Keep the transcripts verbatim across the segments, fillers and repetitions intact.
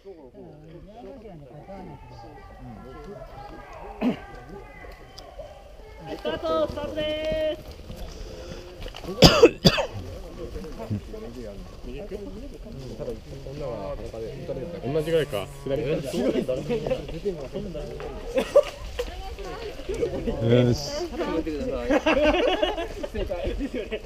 スタート、スタートでーす。 同じぐらいか。左よし。 正解ですよね。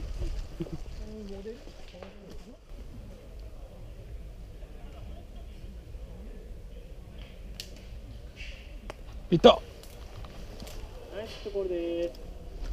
いった。 ナイスところです。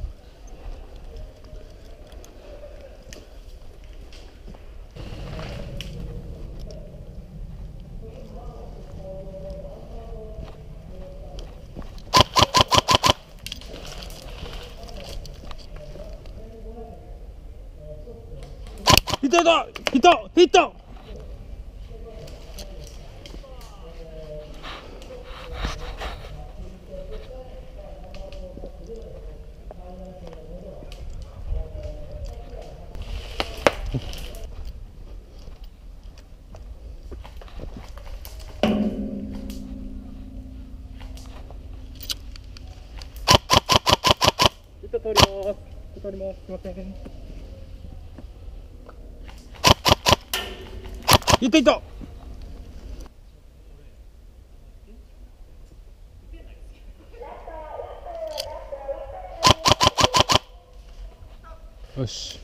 ヒットだ、ヒット、ヒット。 ヒット通ります。通ります。すみません。 ヒットヒット。よし。